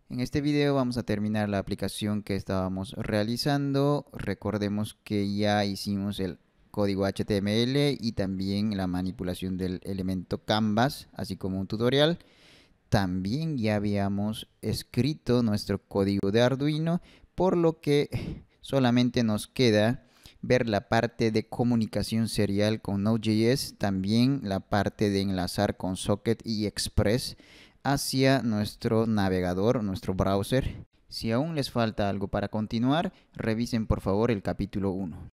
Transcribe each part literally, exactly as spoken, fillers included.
En este video vamos a terminar la aplicación que estábamos realizando. Recordemos que ya hicimos el código H T M L y también la manipulación del elemento Canvas, así como un tutorial. También ya habíamos escrito nuestro código de Arduino, por lo que solamente nos queda ver la parte de comunicación serial con Node.js, también la parte de enlazar con Socket y Express hacia nuestro navegador, nuestro browser. Si aún les falta algo para continuar, revisen por favor el capítulo uno.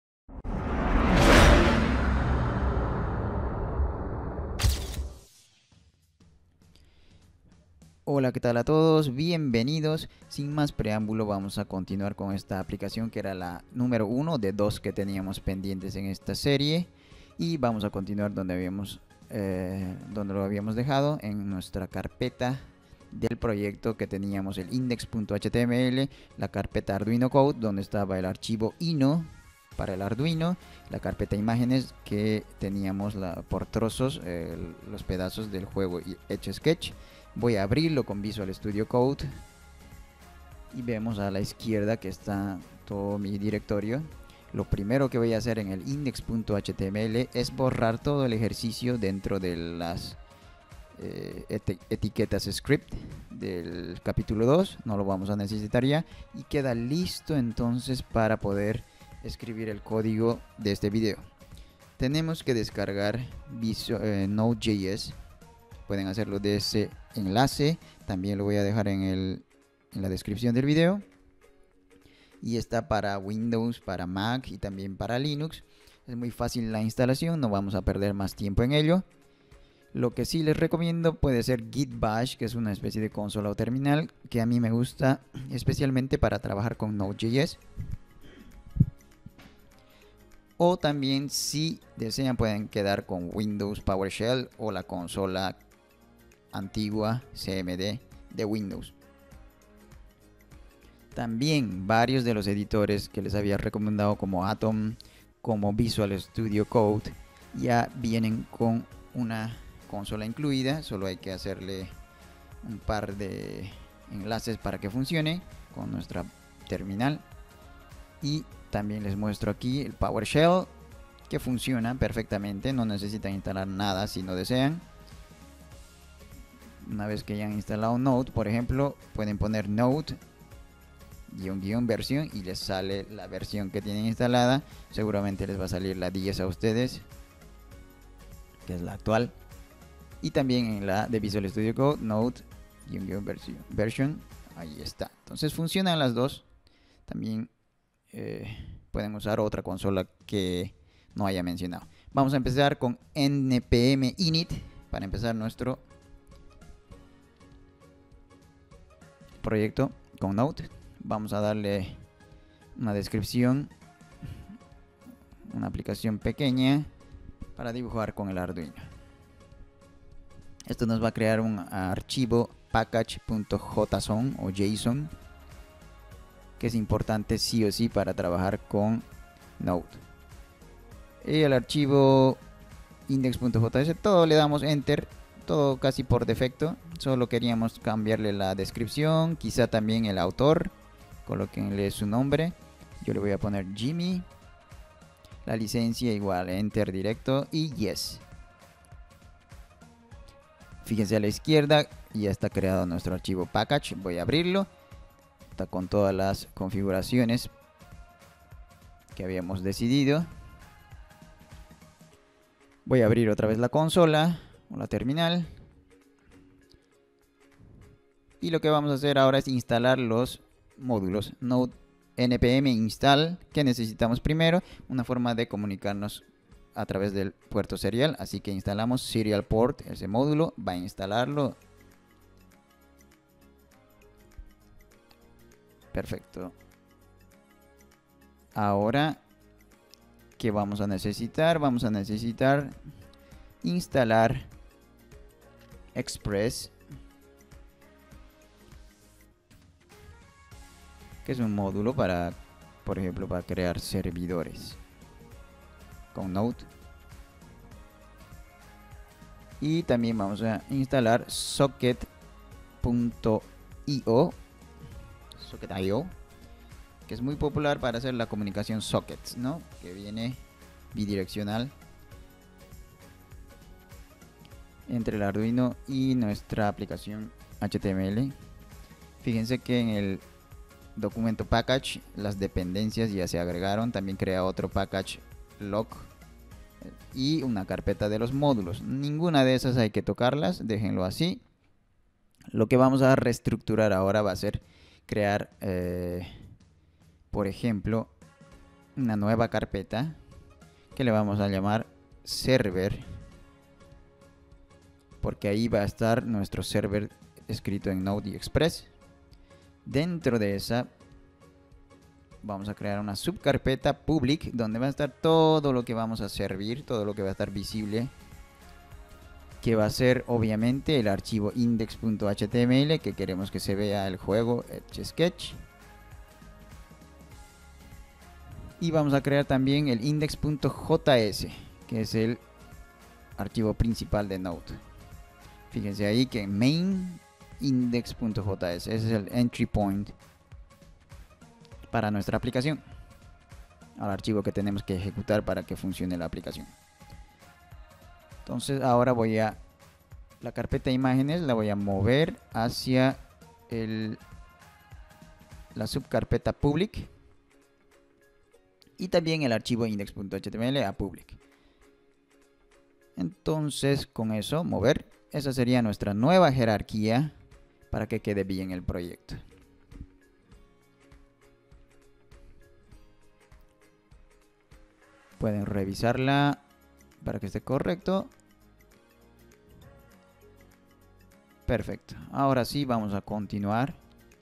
Hola, ¿qué tal a todos? Bienvenidos. Sin más preámbulo, vamos a continuar con esta aplicación que era la número uno de dos que teníamos pendientes en esta serie. Y vamos a continuar donde habíamos, eh, donde lo habíamos dejado, en nuestra carpeta del proyecto que teníamos el index.html, la carpeta Arduino Code, donde estaba el archivo ino para el Arduino, la carpeta imágenes que teníamos la, por trozos, eh, los pedazos del juego Etch a Sketch. Voy a abrirlo con Visual Studio Code y vemos a la izquierda que está todo mi directorio. Lo primero que voy a hacer en el index.html es borrar todo el ejercicio dentro de las eh, eti etiquetas script del capítulo dos. No lo vamos a necesitar ya y queda listo entonces para poder escribir el código de este video. Tenemos que descargar Visual, eh, Node.js. Pueden hacerlo de ese enlace, también lo voy a dejar en, el, en la descripción del video. Y está para Windows, para Mac y también para Linux. Es muy fácil la instalación, no vamos a perder más tiempo en ello. Lo que sí les recomiendo puede ser Git Bash, que es una especie de consola o terminal que a mí me gusta especialmente para trabajar con Node.js. O también, si desean, pueden quedar con Windows PowerShell o la consola antigua C M D de Windows. También varios de los editores que les había recomendado, como Atom, como Visual Studio Code, ya vienen con una consola incluida. Solo hay que hacerle un par de enlaces para que funcione con nuestra terminal. Y también les muestro aquí el PowerShell, que funciona perfectamente, no necesitan instalar nada si no desean. Una vez que hayan instalado Node, por ejemplo, pueden poner Node guión guión versión y les sale la versión que tienen instalada. Seguramente les va a salir la diez a ustedes, que es la actual. Y también en la de Visual Studio Code, Node guión guión versión, version, ahí está. Entonces funcionan las dos. También eh, pueden usar otra consola que no haya mencionado. Vamos a empezar con npm init para empezar nuestro proyecto con Node. Vamos a darle una descripción, una aplicación pequeña para dibujar con el Arduino. Esto nos va a crear un archivo package.json o JSON, que es importante sí o sí para trabajar con Node. Y el archivo index.js, todo le damos enter, todo casi por defecto. Solo queríamos cambiarle la descripción, quizá también el autor, colóquenle su nombre. Yo le voy a poner Jimmy. La licencia igual, enter directo y yes. Fíjense a la izquierda, ya está creado nuestro archivo package. Voy a abrirlo. Está con todas las configuraciones que habíamos decidido. Voy a abrir otra vez la consola o la terminal. Y lo que vamos a hacer ahora es instalar los módulos Node npm install que necesitamos primero, una forma de comunicarnos a través del puerto serial. Así que instalamos serial port, ese módulo, va a instalarlo. Perfecto. Ahora, ¿qué vamos a necesitar? Vamos a necesitar instalar Express, que es un módulo para, por ejemplo, para crear servidores con Node. Y también vamos a instalar socket.io I O, socket I O, que es muy popular para hacer la comunicación sockets, ¿no? Que viene bidireccional entre el Arduino y nuestra aplicación H T M L. Fíjense que en el documento package las dependencias ya se agregaron. También crea otro package log y una carpeta de los módulos. Ninguna de esas hay que tocarlas, déjenlo así. Lo que vamos a reestructurar ahora va a ser crear, eh, por ejemplo, una nueva carpeta que le vamos a llamar server, porque ahí va a estar nuestro server escrito en Node y Express. Dentro de esa vamos a crear una subcarpeta public donde va a estar todo lo que vamos a servir, todo lo que va a estar visible, que va a ser obviamente el archivo index.html que queremos que se vea el juego Etch Sketch. Y vamos a crear también el index.js, que es el archivo principal de Node. Fíjense ahí que main index.js, ese es el entry point para nuestra aplicación, al archivo que tenemos que ejecutar para que funcione la aplicación. Entonces ahora voy a la carpeta imágenes, la voy a mover hacia el, la subcarpeta public, y también el archivo index.html a public. Entonces con eso mover, esa sería nuestra nueva jerarquía para que quede bien el proyecto. Pueden revisarla para que esté correcto. Perfecto. Ahora sí vamos a continuar.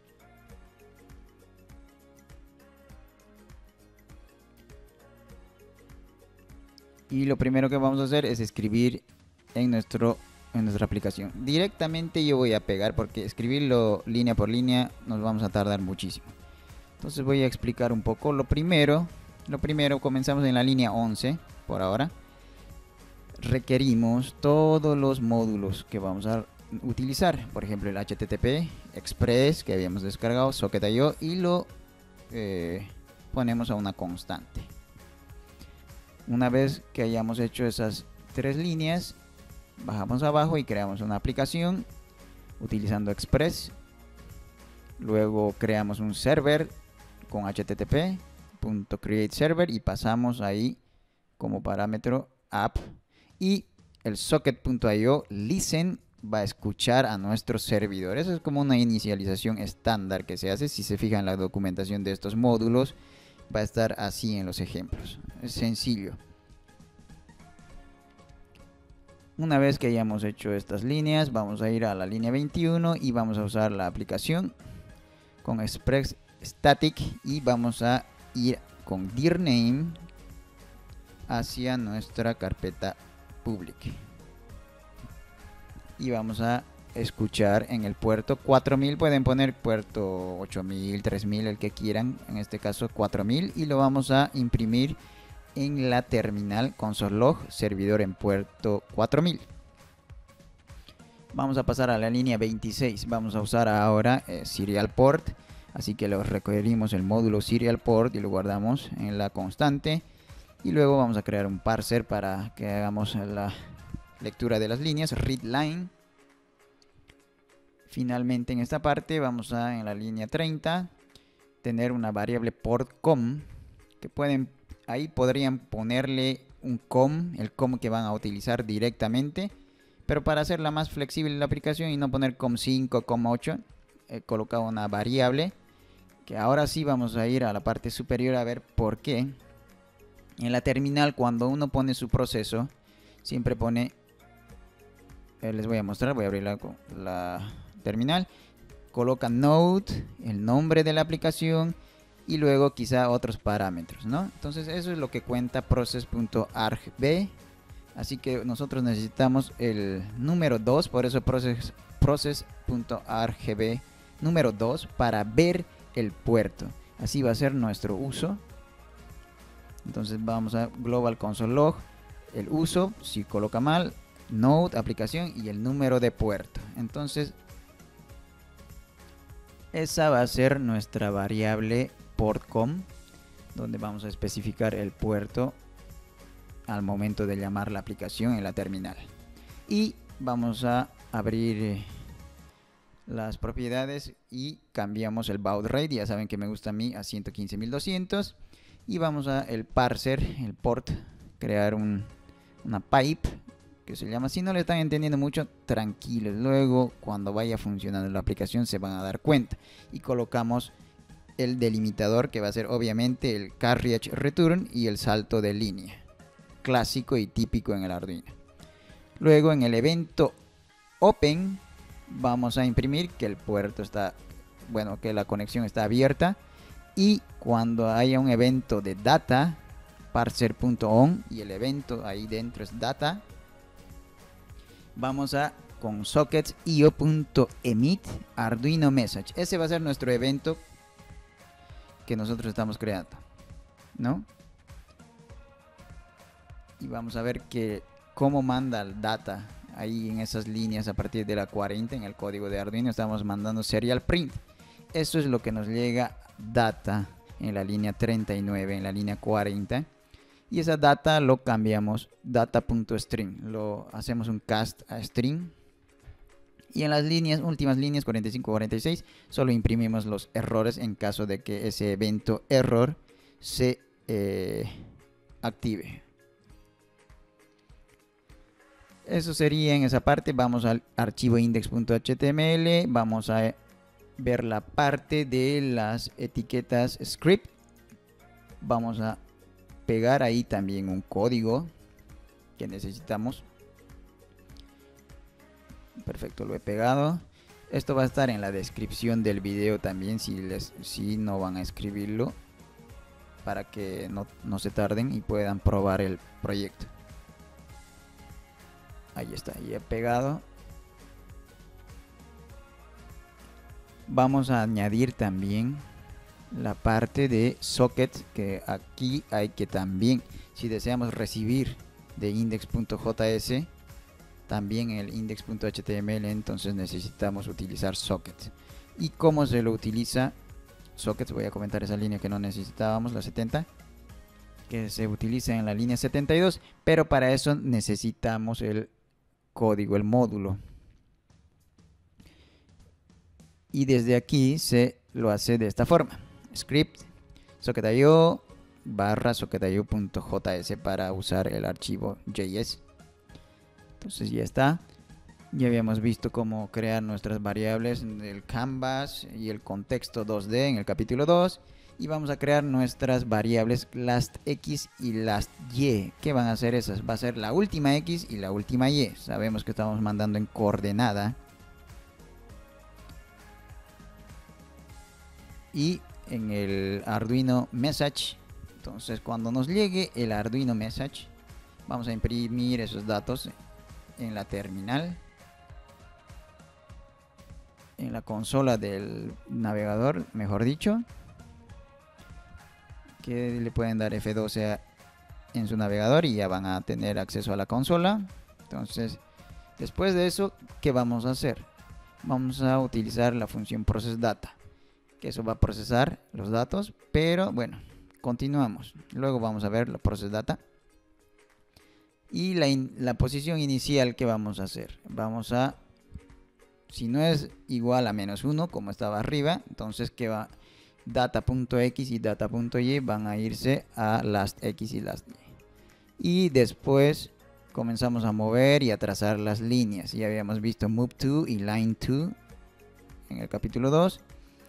Y lo primero que vamos a hacer es escribir en nuestro en nuestra aplicación. Directamente yo voy a pegar, porque escribirlo línea por línea nos vamos a tardar muchísimo. Entonces voy a explicar un poco. Lo primero, lo primero comenzamos en la línea once por ahora. Requerimos todos los módulos que vamos a utilizar. Por ejemplo, el H T T P, Express que habíamos descargado, socket I O, y lo eh, ponemos a una constante. Una vez que hayamos hecho esas tres líneas, bajamos abajo y creamos una aplicación utilizando Express. Luego creamos un server con H T T P punto create server y pasamos ahí como parámetro app, y el socket.io listen va a escuchar a nuestro servidor. Eso es como una inicialización estándar que se hace. Si se fijan en la documentación de estos módulos, va a estar así en los ejemplos. Es sencillo. Una vez que hayamos hecho estas líneas, vamos a ir a la línea veintiuno y vamos a usar la aplicación con Express Static, y vamos a ir con dirname hacia nuestra carpeta public. Y vamos a escuchar en el puerto cuatro mil, pueden poner puerto ocho mil, tres mil, el que quieran, en este caso cuatro mil, y lo vamos a imprimir en la terminal console log servidor en puerto cuatro mil. Vamos a pasar a la línea veintiséis, vamos a usar ahora eh, serial port, así que lo requerimos el módulo serial port y lo guardamos en la constante, y luego vamos a crear un parser para que hagamos la lectura de las líneas, readline. Finalmente en esta parte vamos a, en la línea treinta, tener una variable portCom, que pueden, ahí podrían ponerle un com, el com que van a utilizar directamente, pero para hacerla más flexible la aplicación y no poner com cinco, com ocho, he colocado una variable, que ahora sí vamos a ir a la parte superior a ver por qué. En la terminal, cuando uno pone su proceso, siempre pone, eh, les voy a mostrar, voy a abrir la, la terminal, coloca Node, el nombre de la aplicación, y luego quizá otros parámetros, ¿no? Entonces eso es lo que cuenta process.argv. Así que nosotros necesitamos el número dos, por eso process, process.argv número dos, para ver el puerto. Así va a ser nuestro uso. Entonces vamos a global console log, el uso, si coloca mal, Node, aplicación, y el número de puerto. Entonces Esa va a ser nuestra variable portcom, donde vamos a especificar el puerto al momento de llamar la aplicación en la terminal. Y vamos a abrir eh, las propiedades y cambiamos el baud rate. Ya saben que me gusta a mí a ciento quince mil doscientos. Y vamos a el parser, el port, crear un, una pipe que se llama. Si no le están entendiendo mucho, tranquilos, luego cuando vaya funcionando la aplicación se van a dar cuenta. Y colocamos el delimitador, que va a ser obviamente el carriage return y el salto de línea, clásico y típico en el Arduino. Luego en el evento open vamos a imprimir que el puerto está, bueno, que la conexión está abierta. Y cuando haya un evento de data, parser.on, y el evento ahí dentro es data, vamos a con sockets io.emit Arduino message. Ese va a ser nuestro evento que nosotros estamos creando, ¿no? Y vamos a ver que cómo manda el data ahí en esas líneas. A partir de la cuarenta en el código de Arduino estamos mandando serial print. Eso es lo que nos llega data en la línea treinta y nueve, en la línea cuarenta. Y esa data lo cambiamos data.string, lo hacemos un cast a string. Y en las líneas, últimas líneas cuarenta y cinco, cuarenta y seis, solo imprimimos los errores en caso de que ese evento error se eh, active. Eso sería en esa parte. Vamos al archivo index.html, vamos a ver la parte de las etiquetas script. Vamos a pegar ahí también un código que necesitamos. Perfecto, lo he pegado. Esto va a estar en la descripción del video también, si, les, si no van a escribirlo, para que no, no se tarden y puedan probar el proyecto. Ahí está, ahí he pegado. Vamos a añadir también la parte de socket, que aquí hay que también, si deseamos recibir de index.js, también en el index.html, entonces necesitamos utilizar socket. ¿Y cómo se lo utiliza sockets? Voy a comentar esa línea que no necesitábamos, la setenta, que se utiliza en la línea setenta y dos, pero para eso necesitamos el código, el módulo. Y desde aquí se lo hace de esta forma: script socket.io barra socket.io.js para usar el archivo J S. Entonces ya está. Ya habíamos visto cómo crear nuestras variables del canvas y el contexto dos D en el capítulo dos. Y vamos a crear nuestras variables lastX y lastY. ¿Qué van a hacer esas? Va a ser la última X y la última Y. Sabemos que estamos mandando en coordenada. Y en el Arduino message, entonces cuando nos llegue el Arduino message, vamos a imprimir esos datos en la terminal, en la consola del navegador, mejor dicho, que le pueden dar F doce en su navegador y ya van a tener acceso a la consola. Entonces, después de eso, ¿qué vamos a hacer? Vamos a utilizar la función processData, que eso va a procesar los datos, pero bueno, continuamos. Luego vamos a ver la processData. Y la, in, la posición inicial que vamos a hacer, vamos a, si no es igual a menos uno como estaba arriba, entonces que va data.x y data.y van a irse a lastx y lastY. Y después comenzamos a mover y a trazar las líneas. Ya habíamos visto move to y line to en el capítulo dos.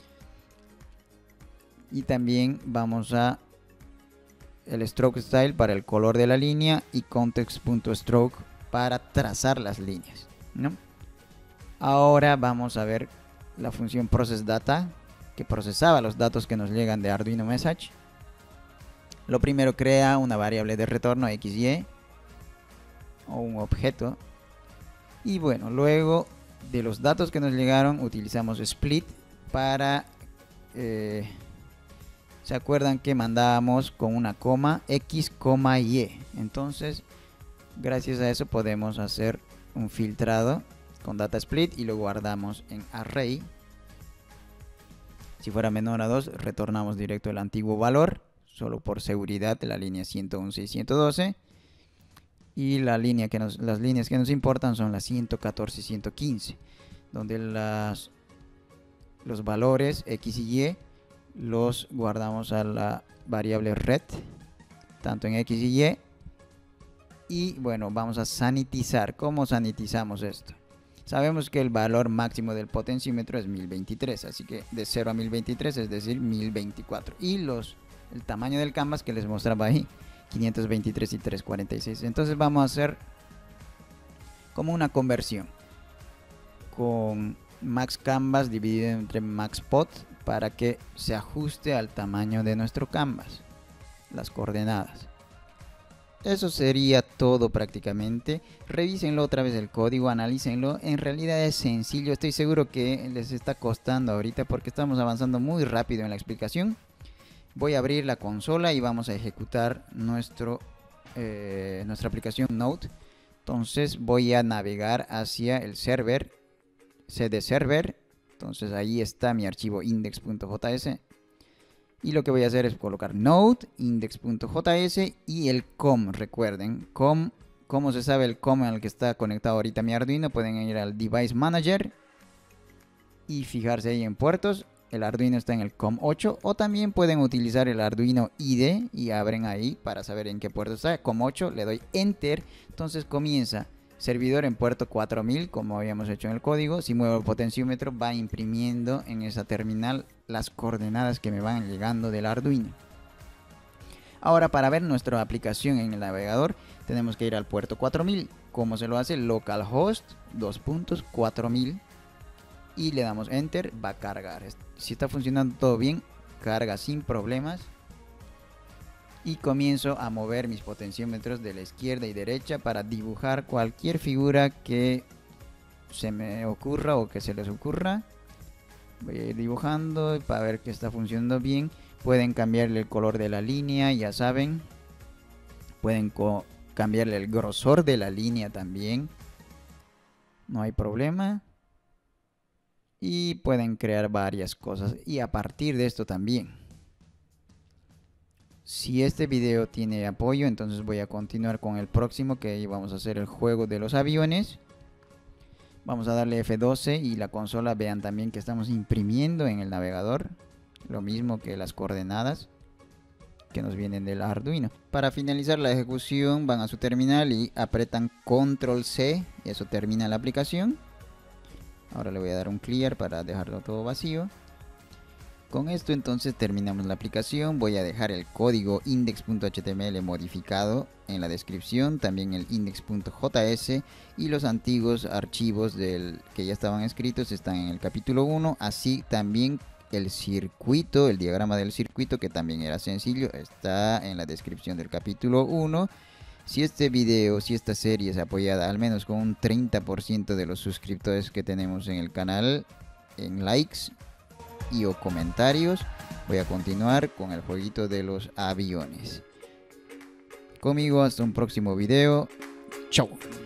Y también vamos a el stroke style para el color de la línea y context.stroke para trazar las líneas, ¿no? Ahora vamos a ver la función processData, que procesaba los datos que nos llegan de Arduino message. Lo primero, crea una variable de retorno X Y o un objeto. Y bueno, luego de los datos que nos llegaron utilizamos split para eh, ¿se acuerdan que mandábamos con una coma X, coma Y? Entonces, gracias a eso podemos hacer un filtrado con data split y lo guardamos en array. Si fuera menor a dos, retornamos directo el antiguo valor, solo por seguridad, de la línea ciento once y ciento doce. Y la línea que nos, las líneas que nos importan son las ciento catorce y ciento quince, donde las, los valores X y Y los guardamos a la variable red, tanto en X y Y. Y bueno, vamos a sanitizar. ¿Cómo sanitizamos esto? Sabemos que el valor máximo del potenciómetro es mil veintitrés, así que de cero a mil veintitrés, es decir, mil veinticuatro. Y los, el tamaño del canvas que les mostraba ahí, quinientos veintitrés y trescientos cuarenta y seis. Entonces vamos a hacer como una conversión con max canvas dividido entre max pot para que se ajuste al tamaño de nuestro canvas, las coordenadas. Eso sería todo prácticamente. Revísenlo otra vez el código, analícenlo. En realidad es sencillo, estoy seguro que les está costando ahorita porque estamos avanzando muy rápido en la explicación. Voy a abrir la consola y vamos a ejecutar nuestro, eh, nuestra aplicación Node. Entonces voy a navegar hacia el server, cd server. Entonces ahí está mi archivo index.js. Y lo que voy a hacer es colocar node, index.js y el com. Recuerden, com, como se sabe el com al que está conectado ahorita mi Arduino, pueden ir al Device Manager y fijarse ahí en puertos. El Arduino está en el com ocho, o también pueden utilizar el Arduino I D E y abren ahí para saber en qué puerto está. com ocho, le doy Enter, entonces comienza servidor en puerto cuatro mil, como habíamos hecho en el código. Si muevo el potenciómetro, va imprimiendo en esa terminal las coordenadas que me van llegando del Arduino. Ahora, para ver nuestra aplicación en el navegador, tenemos que ir al puerto cuatro mil. ¿Cómo se lo hace? Localhost dos puntos cuatro mil y le damos Enter. Va a cargar. Si está funcionando todo bien, carga sin problemas. Y comienzo a mover mis potenciómetros de la izquierda y derecha para dibujar cualquier figura que se me ocurra o que se les ocurra. Voy a ir dibujando para ver que está funcionando bien. Pueden cambiarle el color de la línea, ya saben. Pueden cambiarle el grosor de la línea también. No hay problema. Y pueden crear varias cosas. Y a partir de esto también. Si este video tiene apoyo, entonces voy a continuar con el próximo, que vamos a hacer el juego de los aviones. Vamos a darle F doce y la consola, vean también que estamos imprimiendo en el navegador. Lo mismo que las coordenadas que nos vienen del Arduino. Para finalizar la ejecución van a su terminal y apretan control C. Y eso termina la aplicación. Ahora le voy a dar un clear para dejarlo todo vacío. Con esto entonces terminamos la aplicación. Voy a dejar el código index.html modificado en la descripción, también el index.js, y los antiguos archivos del que ya estaban escritos están en el capítulo uno, así también el circuito, el diagrama del circuito, que también era sencillo, está en la descripción del capítulo uno. Si este video, si esta serie es apoyada al menos con un treinta por ciento de los suscriptores que tenemos en el canal, en likes y o comentarios, voy a continuar con el jueguito de los aviones. Conmigo hasta un próximo video. Chau.